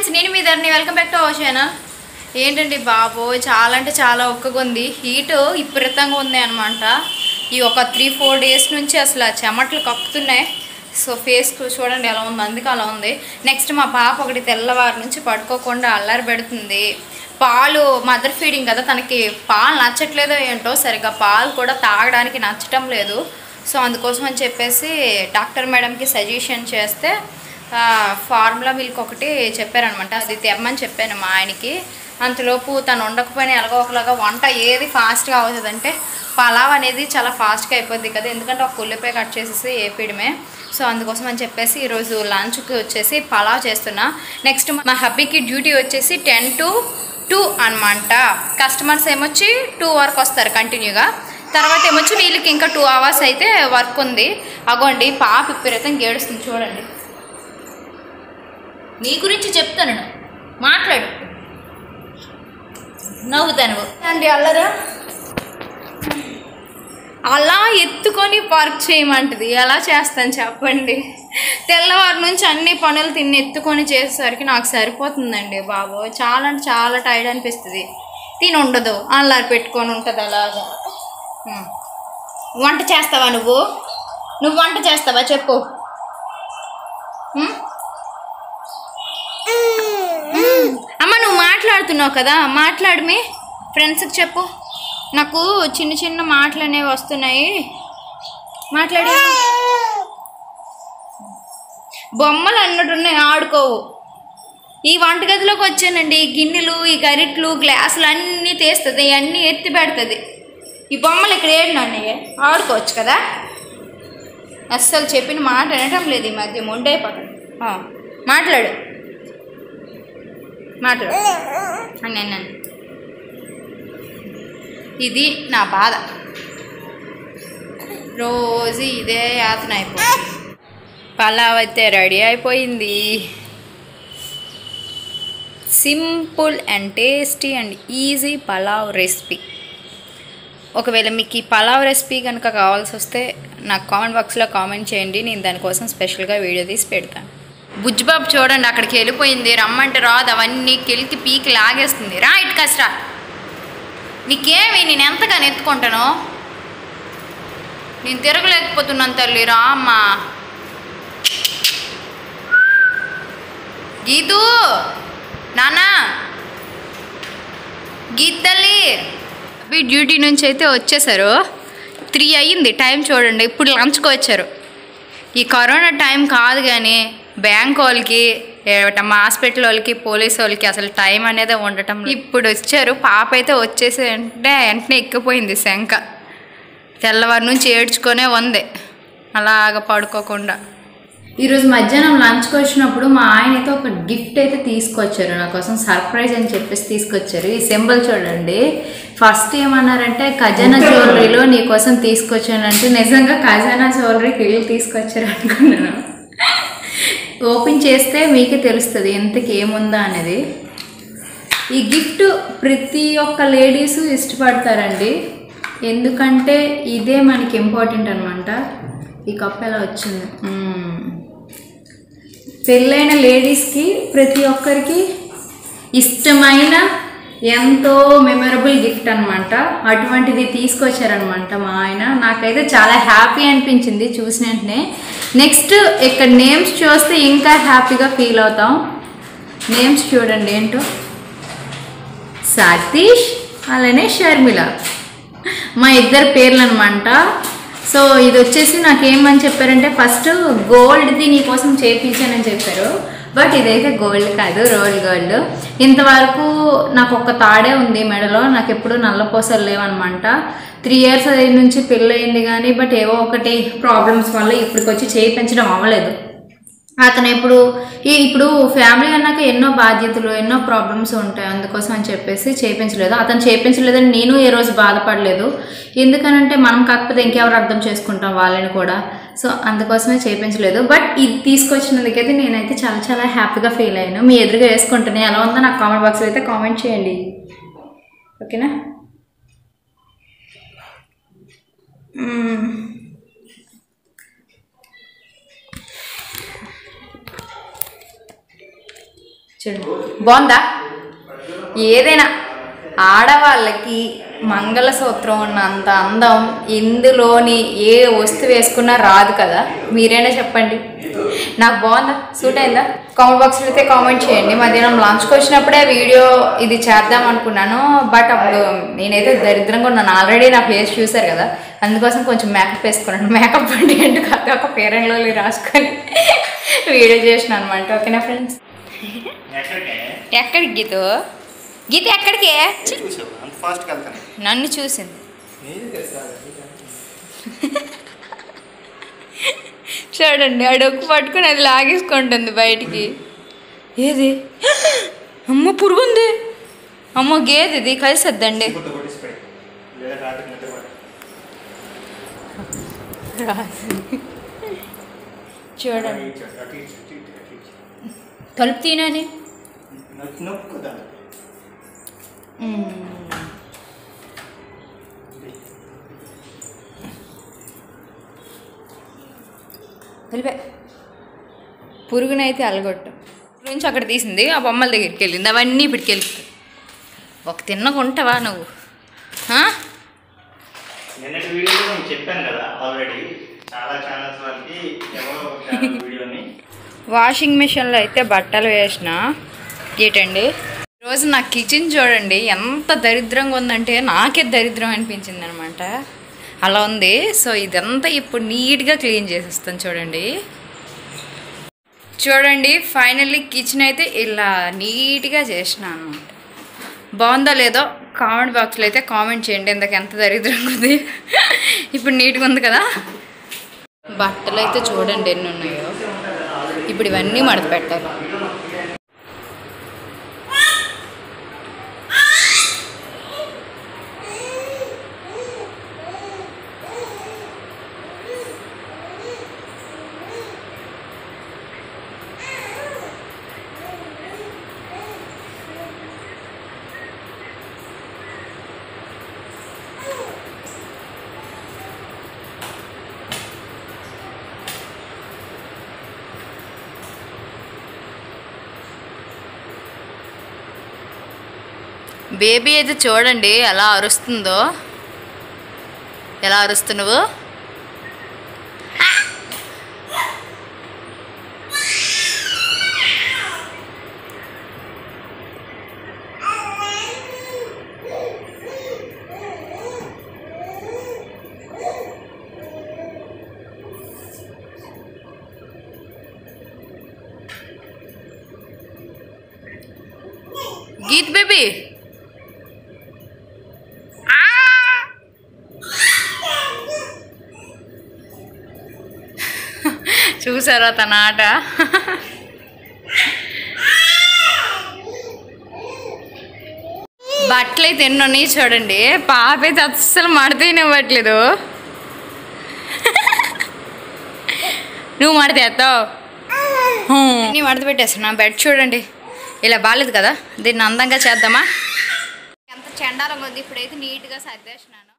Friends, నేను మీ Dharani. Welcome back to our channel. ఏంటండి బాబు, చాలా అంటే చాలా ఒక్కగుంది. హీట్ విపరీతంగా ఉంది అనమాట. ఈ ఒక 3-4 డేస్ నుంచి అసలు చెమటలు కక్కుతున్నాయి. సో ఫేస్ చూడండి ఎలా ఉంది, అందుకే అలా ఉంది. నెక్స్ట్ మా పాప ఒకటి తెల్లవారి నుంచి పడుకోకుండా అల్లరి పెడుతుంది. పాలు మదర్ ఫీడింగ్ కదా, తనకి పాలు నచ్చట్లేదో ఏంటో, సరిగ్గా పాలు కూడా తాగడానికి నచ్చటం లేదు. సో అందుకోసం అని చెప్పేసి డాక్టర్ మేడంకి సజెషన్ చేస్తే ఫార్ములా మిల్క్ ఒకటి చెప్పారనమాట. అది తెమ్మని చెప్పాను మా ఆయనకి. అంతలోపు తను ఉండకపోయినా ఎలాగో ఒకలాగా వంట ఏది ఫాస్ట్గా అవుతుందంటే పలావ్ అనేది చాలా ఫాస్ట్గా అయిపోద్ది కదా, ఎందుకంటే ఒక ఉల్లిపాయ కట్ చేసేసి వేపేయడమే. సో అందుకోసం అని చెప్పేసి ఈరోజు లంచ్కి వచ్చేసి పలావ్ చేస్తున్నా. నెక్స్ట్ మా హబ్బీకి డ్యూటీ వచ్చేసి 10 to 2 అనమాట. కస్టమర్స్ ఏమొచ్చి 2 వరకు వస్తారు కంటిన్యూగా. తర్వాత ఏమొచ్చి వీళ్ళకి ఇంకా 2 hours అయితే వర్క్ ఉంది. అగోండి పాప విపరీతంగా ఏడుస్తుంది చూడండి. నీ గురించి చెప్తాను, మాట్లాడు, నవ్వుతాను అండి. అల్లరా అలా ఎత్తుకొని వర్క్ చేయమంటది. ఎలా చేస్తాను చెప్పండి. తెల్లవారి నుంచి అన్ని పనులు తిని ఎత్తుకొని చేసేసరికి నాకు సరిపోతుందండి బాబు. చాలా అంటే చాలా టైర్డ్ అనిపిస్తుంది. తిని ఉండదు, అల్లారి పెట్టుకొని ఉంటుంది అలాగా. వంట చేస్తావా నువ్వు వంట చేస్తావా చెప్పు. అమ్మ నువ్వు మాట్లాడుతున్నావు కదా, మాట్లాడు. మీ ఫ్రెండ్స్కి చెప్పు. నాకు చిన్న చిన్న మాటలు అనేవి వస్తున్నాయి, మాట్లాడి. బొమ్మలు అన్నట్టున్నాయి, ఆడుకోవు. ఈ వంటగదిలోకి వచ్చానండి, ఈ గిన్నెలు, ఈ గరిట్లు, గ్లాసులు అన్నీ తీస్తుంది, అన్నీ ఎత్తి పెడుతుంది. ఈ బొమ్మలు ఇక్కడ ఏడున్నాయి, ఆడుకోవచ్చు కదా. అస్సలు చెప్పిన మాట వినటం లేదు ఈ మధ్య, మొండైపోతుంది. మాట్లాడు అన్నాను. ఇది నా బాధ, రోజు ఇదే యాతన అయిపోయింది. పలావ్ అయితే రెడీ అయిపోయింది. Simple and tasty and easy pulao recipe. ఒకవేళ మీకు ఈ పలావ్ రెసిపీ కనుక కావాల్సి వస్తే నాకు కామెంట్ బాక్స్లో కామెంట్ చేయండి, నేను దానికోసం స్పెషల్గా వీడియో తీసి పెడతాను. బుజ్జిబాబు చూడండి అక్కడికి వెళ్ళిపోయింది, రమ్మంటే రాదు, అవన్నీ కెలికి పీకి లాగేస్తుంది. రా ఇటు కష్టరా, నీకేమి నేను ఎంతగానో ఎత్తుకుంటాను, నేను తిరగలేకపోతున్నాను తల్లి. రా అమ్మా గీతూ, నానా గీత తల్లి. డ్యూటీ నుంచి అయితే వచ్చేసారు, 3 అయ్యింది టైం చూడండి. ఇప్పుడు లంచ్కి వచ్చారు. ఈ కరోనా టైం కాదు కానీ బ్యాంక్ వాళ్ళకి, మా హాస్పిటల్ వాళ్ళకి, పోలీస్ వాళ్ళకి అసలు టైం అనేది ఉండటం. ఇప్పుడు వచ్చారు. పాప అయితే వచ్చేసి వెంటనే ఎక్కిపోయింది శంక. తెల్లవారి నుంచి ఏడ్చుకొనే ఉంది అలాగ పడుకోకుండా. ఈరోజు మధ్యాహ్నం లంచ్కి వచ్చినప్పుడు మా ఆయన అయితే ఒక గిఫ్ట్ అయితే తీసుకొచ్చారు నా కోసం, సర్ప్రైజ్ అని చెప్పేసి తీసుకొచ్చారు. ఈ సింబల్ చూడండి. ఫస్ట్ ఏమన్నారంటే ఖజానా జ్యువెలరీలో నీ కోసం తీసుకొచ్చానంటే, నిజంగా ఖజానా జ్యువెలరీకి వెళ్ళి తీసుకొచ్చారు అనుకున్నాను. ఓపెన్ చేస్తే మీకే తెలుస్తుంది ఎంతకి ఏముందా అనేది. ఈ గిఫ్ట్ ప్రతి ఒక్క లేడీసు ఇష్టపడతారండి, ఎందుకంటే ఇదే మనకి ఇంపార్టెంట్ అనమాట. ఈ కప్ ఎలా వచ్చింది, పెళ్ళైన లేడీస్కి ప్రతి ఒక్కరికి ఇష్టమైన ఎంతో మెమరబుల్ గిఫ్ట్ అనమాట. అటువంటిది తీసుకొచ్చారనమాట మా ఆయన. నాకైతే చాలా హ్యాపీ అనిపించింది చూసిన వెంటనే. నెక్స్ట్ ఇక్కడ నేమ్స్ చూస్తే ఇంకా హ్యాపీగా ఫీల్ అవుతాం. నేమ్స్ చూడండి ఏంటో, సతీష్ అలానే షర్మిల, మా ఇద్దరు పేర్లు అనమాట. సో ఇది వచ్చేసి నాకేమని చెప్పారంటే, ఫస్ట్ గోల్డ్ది నీకోసం చేయించానని చెప్పారు. బట్ ఇదైతే గోల్డ్ కాదు, రోల్ గోల్డ్. ఇంతవరకు నాకు ఒక తాడే ఉంది మెడలో, నాకు ఎప్పుడు నల్లపూసలు లేవన్నమాట. 3 years నుంచి పెళ్ళి అయింది కానీ, బట్ ఏవో ఒకటి ప్రాబ్లమ్స్ వల్ల ఇప్పటికొచ్చి చేయించడం అవ్వలేదు. అతను ఇప్పుడు ఫ్యామిలీ అన్నాక ఎన్నో బాధ్యతలు, ఎన్నో ప్రాబ్లమ్స్ ఉంటాయి. అందుకోసం అని చెప్పేసి చేయించలేదు. అతను చేయించలేదని నేను ఏ రోజు బాధపడలేదు, ఎందుకనంటే మనం కాకపోతే ఇంకెవరు అర్థం చేసుకుంటాం వాళ్ళని కూడా. సో అందుకోసమే చేయించలేదు. బట్ ఇది తీసుకొచ్చినందుకైతే నేనైతే చాలా చాలా హ్యాపీగా ఫీల్ అయ్యాను. మీ ఎదురుగా వేసుకుంటాను, ఎలా ఉందో నాకు కామెంట్ బాక్స్లో అయితే కామెంట్ చేయండి, ఓకేనా. చూడు బాగుందా? ఏదైనా ఆడవాళ్ళకి మంగళసూత్రం ఉన్నంత అందం ఇందులోని ఏ వస్తువు వేసుకున్నా రాదు కదా, మీరైనా చెప్పండి. నాకు బాగుందా? సూట్ అయిందా? కామెంట్ బాక్స్లో అయితే కామెంట్ చేయండి. మధ్యాహ్నం లంచ్కి వచ్చినప్పుడే వీడియో ఇది చేద్దాం అనుకున్నాను, బట్ అప్పుడు నేనైతే దరిద్రంగా ఉన్నాను. ఆల్రెడీ నా ఫేస్ చూసారు కదా, అందుకోసం కొంచెం మేకప్ వేసుకున్నాను. మేకప్ అంటే ఏంటి కాదు, ఒక ఫెయిర్ అండ్ లవ్లీ రాసుకొని వీడియో చేసిన అనమాట. ఓకేనా ఫ్రెండ్స్? ఎక్కడికి గీత? గీత ఎక్కడికి? నన్ను చూసింది. చూడండి ఆ డొక్కు పట్టుకుని అది లాగేసుకుంటుంది బయటికి. ఏది? అమ్మ పురుగుంది. అమ్మ గేది ఇది కలిసిద్దండి. చూడండి తలుపు తీనని తెలిపే పురుగునైతే అలగొట్టు నుంచి అక్కడ తీసింది, ఆ బొమ్మల దగ్గరికి వెళ్ళింది. అవన్నీ ఇప్పటికి వెళ్తుంది. ఒక తిన్నకుంటావా నువ్వు? వాషింగ్ మిషన్లో అయితే బట్టలు వేసిన. ఏంటండి ఈరోజు నా కిచెన్ చూడండి ఎంత దరిద్రంగా ఉందంటే నాకే దరిద్రం అనిపించింది అనమాట. అలా ఉంది. సో ఇదంతా ఇప్పుడు నీట్గా క్లీన్ చేసేస్తాను. చూడండి ఫైనల్లీ కిచెన్ అయితే ఇలా నీట్గా చేసిన అనమాట. బాగుందో లేదో కామెంట్ బాక్స్లో అయితే కామెంట్ చేయండి. ఇందాక ఎంత దరిద్రంగా ఉంది, ఇప్పుడు నీట్గా ఉంది కదా. బట్టలు అయితే చూడండి ఎన్ని ఉన్నాయో. ఇప్పుడు ఇవన్నీ మడత పెట్టాలి. బేబీ అయితే చూడండి ఎలా అరుస్తుందో. ఎలా అరుస్తున్నావు? గీత్ బేబీ చూసారా తన ఆట? బట్టలు అయితే ఎన్ని ఉన్నాయి చూడండి. పాప అయితే అస్సలు మడతనివ్వట్లేదు. నువ్వు మడతేస్తావు, నీ మడత పెట్టేస్తున్నా. బెడ్ చూడండి ఇలా బాగాలేదు కదా, దీన్ని అందంగా చేద్దామా? ఎంత చెండాలంగా ఉంది. ఇప్పుడైతే నీట్గా సర్దేసినాను.